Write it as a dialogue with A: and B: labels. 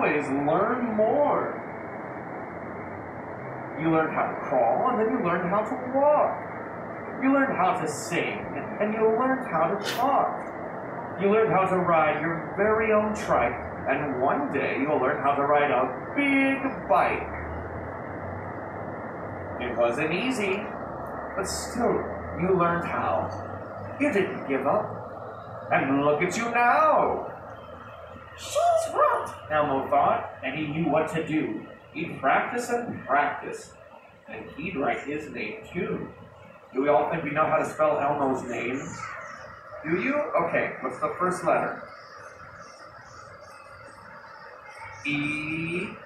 A: always learn more. You learned how to crawl, and then you learned how to walk. You learned how to sing, and you learned how to talk. You learned how to ride your very own trike, and one day you'll learn how to ride a big bike. It wasn't easy, but still, you learned how. You didn't give up. And look at you now.
B: She's right,
A: Elmo thought, and he knew what to do. He'd practice and practice, and he'd write his name too. Do we all think we know how to spell Elmo's name? Do you? Okay, what's the first letter? E.